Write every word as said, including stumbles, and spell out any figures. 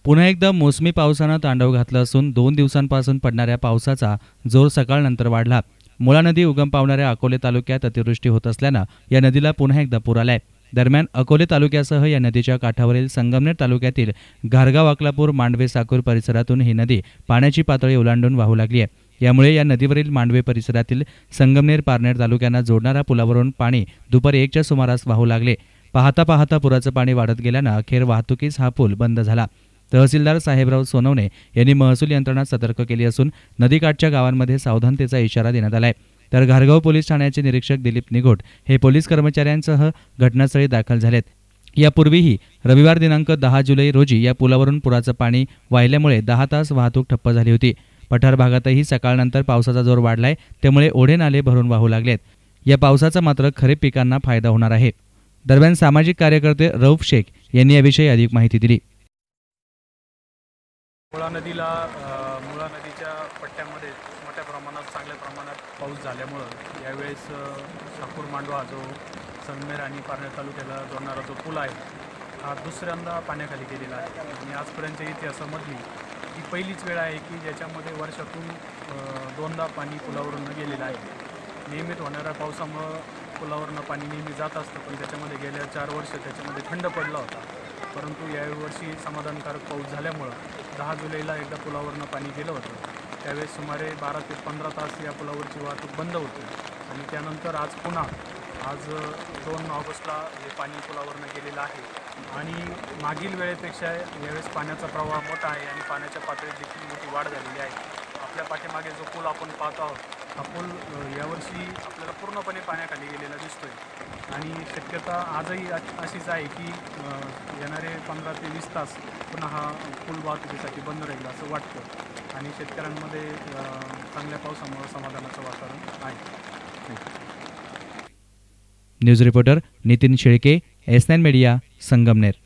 पुन्हा एकदा मोसमी पावसानं तांडव घातलं असून दोन दिवसांपासून पडणाऱ्या पावसाचा जोर सकाळनंतर वाढला। मुळा नदी उगम पावणाऱ्या अकोले तालुक्यात अतिवृष्टी होत असल्यानं या नदीला पुन्हा एकदा पूर आलाय। दरम्यान अकोले तालुक्यासह या नदीच्या काठावरील संगमनेर तालुक्यातील घारगाव अकलापूर मांडवे साकूर परिसरातून ही नदी पाण्याची पातळी ओलांडून वाहू लागली आहे। यामुळे या नदीवरील मांडवे परिसरातील संगमनेर पारनेर तालुक्यांना जोडणाऱ्या पुलावरून पाणी दुपारी एकच्या सुमारास वाहू लागले। पाहता पाहता पुराचं पाणी वाढत गेल्यानं अखेर वाहतुकीस हा पूल बंद झाला। तहसीलदार साहेबराव सोनवणे यांनी महसूल यंत्रणा सतर्क केली असून नदीकाठच्या गावांमध्ये सावधानतेचा इशारा देण्यात आलाय। तर घारगाव पोलीस ठाण्याचे निरीक्षक दिलीप निघोट हे पोलीस कर्मचाऱ्यांसह घटनास्थळी दाखल झालेत। यापूर्वीही रविवार दिनांक दहा जुलै रोजी या पुलावरून पुराचं पाणी वाहिल्यामुळे दहा तास वाहतूक ठप्प झाली होती। पठार भागातही सकाळनंतर पावसाचा जोर वाढलाय, त्यामुळे ओढे नाले भरून वाहू लागलेत। या पावसाचा मात्र खरीप पिकांना फायदा होणार आहे। दरम्यान सामाजिक कार्यकर्ते रऊफ शेख यांनी याविषयी अधिक माहिती दिली। मुळा नदीला मुळा नदीच्या पट्ट्यामध्ये मोठ्या प्रमाणात चांगल्या प्रमाणात पाऊस झाल्यामुळं यावेळेस साकूर मांडवा जो संगमेर आणि पारनेर तालुक्याला जोडणारा जो पूल आहे हा दुसऱ्यांदा पाण्याखाली गेलेला आहे। आणि आजपर्यंतच्या इतिहासामधली ही पहिलीच वेळ आहे की ज्याच्यामध्ये वर्षातून दोनदा पाणी पुलावरून गेलेलं आहे। नियमित होणाऱ्या पावसामुळं पुलावरनं पाणी नेहमी जात असतं, पण त्याच्यामध्ये गेल्या चार वर्ष त्याच्यामध्ये खंड पडला होता। परंतु यावर्षी समाधानकारक पाऊस झाल्यामुळं दहा जुलैला एकदा पुलावरनं पाणी गेलं होतं। त्यावेळेस सुमारे बारा ते पंधरा तास या पुलावरची वाहतूक बंद होती आणि त्यानंतर आज पुन्हा आज दोन ऑगस्टला हे पाणी पुलावरनं गेलेलं आहे आणि मागील वेळेपेक्षा यावेळेस पाण्याचा प्रवाह मोठा आहे आणि पाण्याच्या पातळीत देखील मोठी वाढ झालेली आहे। आपल्या पाठीमागे जो पूल आपण पाहत आहोत हा पूल यावर्षी आपल्याला पूर्णपणे पाण्याखाली गेलेला दिसतोय आणि शक्यता आजही अशीच आहे की येणारे पंधरा ते वीस तास पुन्हा हा पूल वाहतुकीसाठी बंद राहील असं वाटतं आणि शेतकऱ्यांमध्ये चांगल्या पावसामुळे समाधानाचं वातावरण आहे। News reporter Nitin Shelke, S nine media, Sangamner.